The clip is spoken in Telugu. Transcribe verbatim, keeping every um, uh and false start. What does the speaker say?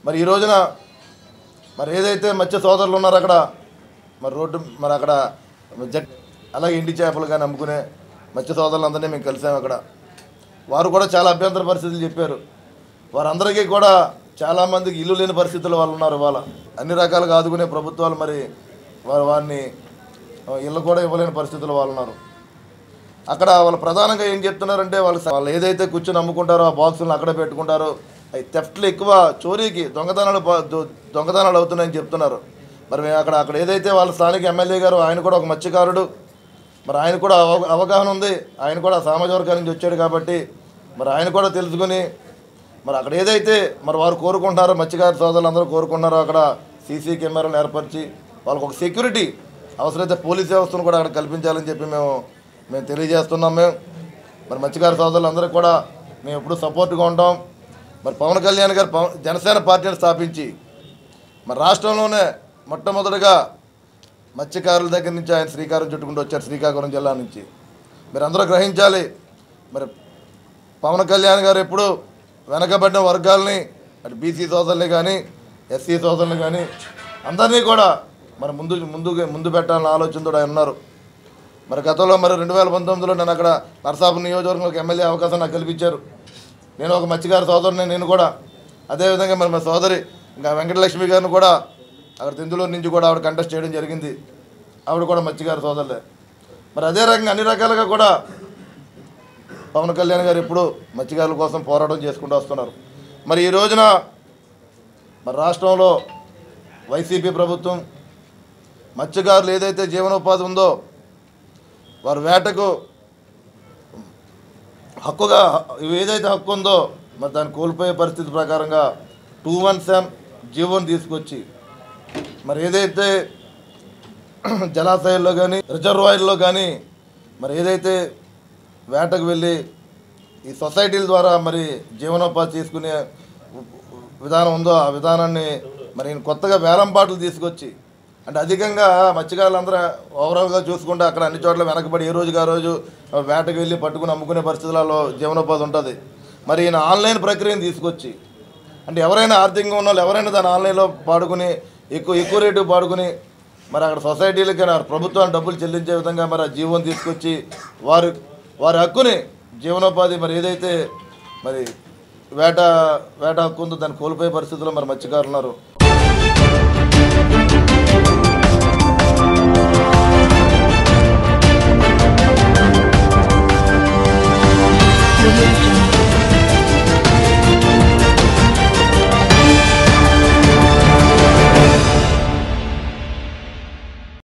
మరి ఈ రోజున మరి ఏదైతే మత్స్య సోదరులు ఉన్నారో అక్కడ మరి రోడ్డు మరి అక్కడ జట్ అలాగే ఎండి చేపలు కానీ అమ్ముకునే మత్స్య సోదరులందరినీ మేము కలిసాము. అక్కడ వారు కూడా చాలా అభ్యంతర పరిస్థితులు చెప్పారు. వారందరికీ కూడా చాలామందికి ఇల్లు లేని పరిస్థితులు వాళ్ళు ఉన్నారు. ఇవాళ అన్ని రకాలుగా ఆదుకునే ప్రభుత్వాలు మరి వారు వారిని ఇళ్ళు కూడా ఇవ్వలేని పరిస్థితులు వాళ్ళు ఉన్నారు. అక్కడ వాళ్ళు ప్రధానంగా ఏం చెప్తున్నారంటే వాళ్ళు వాళ్ళు ఏదైతే కూర్చొని అమ్ముకుంటారో ఆ బాక్సులను అక్కడే పెట్టుకుంటారో అవి థెఫ్ట్లు ఎక్కువ, చోరీకి దొంగతనాలు దొంగతనాలు అవుతున్నాయని చెప్తున్నారు. మరి మేము అక్కడ అక్కడ ఏదైతే వాళ్ళ స్థానిక ఎమ్మెల్యే గారు ఆయన కూడా ఒక మత్స్యకారుడు, మరి ఆయన కూడా అవగాహన ఉంది. ఆయన కూడా సామాజిక వర్గాల నుంచి వచ్చాడు కాబట్టి మరి ఆయన కూడా తెలుసుకుని మరి అక్కడ ఏదైతే మరి వారు కోరుకుంటున్నారో మత్స్యకారు సోదరులు అందరూ కోరుకుంటున్నారో అక్కడ సీసీ కెమెరాలు ఏర్పరిచి వాళ్ళకు ఒక సెక్యూరిటీ అవసరమైతే పోలీస్ వ్యవస్థను కూడా అక్కడ కల్పించాలని చెప్పి మేము మేము తెలియజేస్తున్నాం. మేము మరి మత్స్యకారు సోదరులు అందరూ కూడా మేము ఎప్పుడూ సపోర్ట్గా ఉంటాం. మరి పవన్ కళ్యాణ్ గారు పవన్ జనసేన పార్టీని స్థాపించి మరి రాష్ట్రంలోనే మొట్టమొదటిగా మత్స్యకారుల దగ్గర నుంచి ఆయన శ్రీకారం చుట్టుకుంటూ వచ్చారు, శ్రీకాకుళం జిల్లా నుంచి. మీరు అందరూ గ్రహించాలి, మరి పవన్ కళ్యాణ్ గారు ఎప్పుడు వెనకబడిన వర్గాలని అటు బీసీ సోదరులు కానీ ఎస్సీ సోదరులు కానీ అందరినీ కూడా మరి ముందు ముందు ముందు పెట్టాలన్న ఆలోచనతో ఆయన ఉన్నారు. మరి గతంలో మరి రెండు వేల పంతొమ్మిదిలో నేను అక్కడ నరసాపురం నియోజకవర్గంలోకి ఎమ్మెల్యే అవకాశం నాకు కల్పించారు. నేను ఒక మత్స్యకారు సోదరుని నేను కూడా, అదేవిధంగా మరి మా సోదరి ఇంకా వెంకటలక్ష్మి గారిని కూడా అక్కడ తెందులూరు నుంచి కూడా ఆవిడ కంటెస్ట్ చేయడం జరిగింది. ఆవిడ కూడా మత్స్యకారు సోదరులే. మరి అదే రకంగా అన్ని రకాలుగా కూడా పవన్ కళ్యాణ్ గారు ఎప్పుడు మత్స్యకారుల కోసం పోరాటం చేసుకుంటూ వస్తున్నారు. మరి ఈ రోజున మరి రాష్ట్రంలో వైసీపీ ప్రభుత్వం మత్స్యకారులు ఏదైతే జీవనోపాధి ఉందో వారు వేటకు హక్కుగా ఏదైతే హక్కు ఉందో మరి దాన్ని కోల్పోయే పరిస్థితి ప్రకారంగా టూ వన్ సెవెన్ జీవోని తీసుకొచ్చి మరి ఏదైతే జలాశయాల్లో కానీ రిజర్వాయర్లో కానీ మరి ఏదైతే వేటకు వెళ్ళి ఈ సొసైటీల ద్వారా మరి జీవనోపాధి తీసుకునే విధానం ఉందో ఆ విధానాన్ని మరి కొత్తగా వేలంపాట్లు తీసుకొచ్చి అంటే అధికంగా మత్స్యకారులందరూ ఓవరాల్గా చూసుకుంటే అక్కడ అన్ని చోట్ల వెనకబడి ఏ రోజుగా రోజు వేటకు వెళ్ళి పట్టుకుని అమ్ముకునే పరిస్థితులలో జీవనోపాధి ఉంటుంది. మరి ఈయన ఆన్లైన్ ప్రక్రియను తీసుకొచ్చి అంటే ఎవరైనా ఆర్థికంగా ఉన్న వాళ్ళు ఎవరైనా దాన్ని ఆన్లైన్లో పాడుకుని ఎక్కువ ఎక్కువ రేటు పాడుకుని మరి అక్కడ సొసైటీలకి ప్రభుత్వాన్ని డబ్బులు చెల్లించే విధంగా మరి ఆ జీవోని తీసుకొచ్చి వారు వారి హక్కుని జీవనోపాధి మరి ఏదైతే మరి వేట వేట హక్కు ఉందో దాన్ని కోల్పోయే పరిస్థితుల్లో మరి మత్స్యకారులు ఉన్నారు.